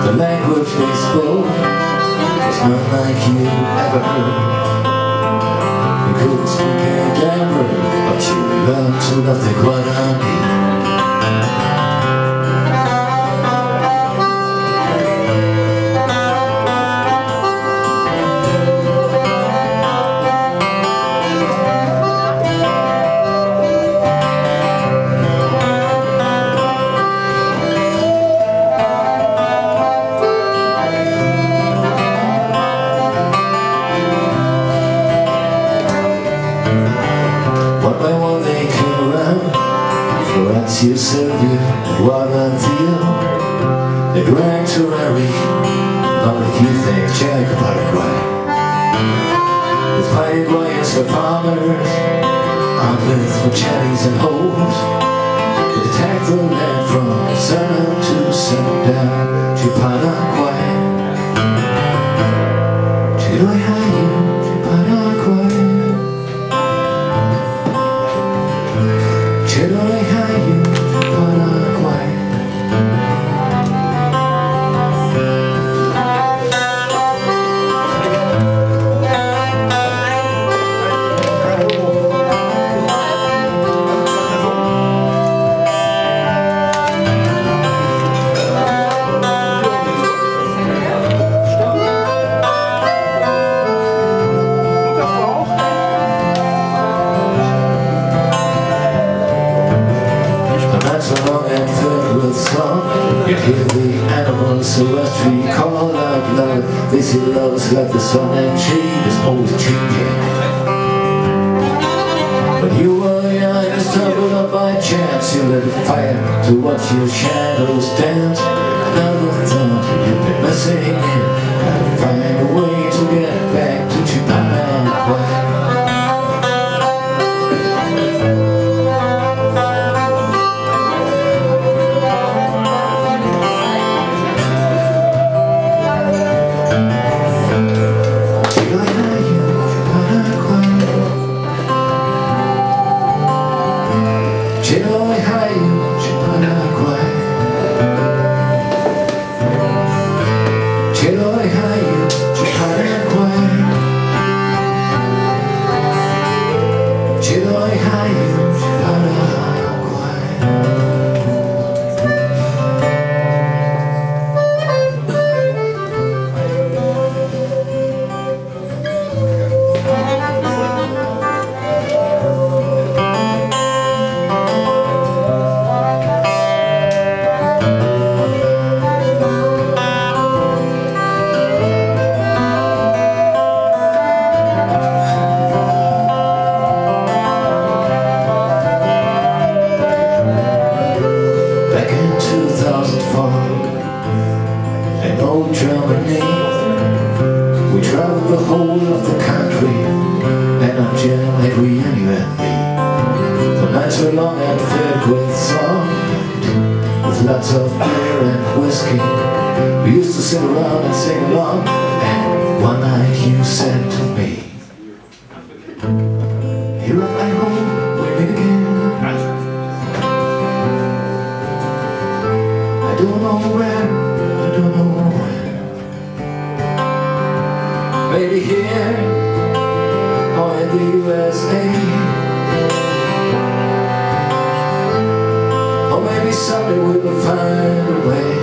The language they spoke was not like you ever heard. You couldn't speak a damn word, but you learned to love the Guarani. Florencia, Serbia, Guayaquil, the Gran Terrari, not a few things, Czech, Paraguay. With Paraguayans for farmers, armed with machetes and hoes, they attacked the land from sun to sundown to Paraguay. To Paraguay. You hear the animals terrestrial call out loud. They say love's like the sun and shade is always changing. When you were young, you stumbled up by chance. You lit a fire to watch your shadows dance. Now the thought you've been missing it. Gotta find a way to get back to Paraguay. In old Germany, we traveled the whole of the country, and on January you and me. The nights were long and filled with song, with lots of beer and whiskey. We used to sit around and sing along, and one night you said to me, "Here at my home we meet again. I don't know where, I don't know when. Maybe here or in the USA, or maybe someday we will find a way."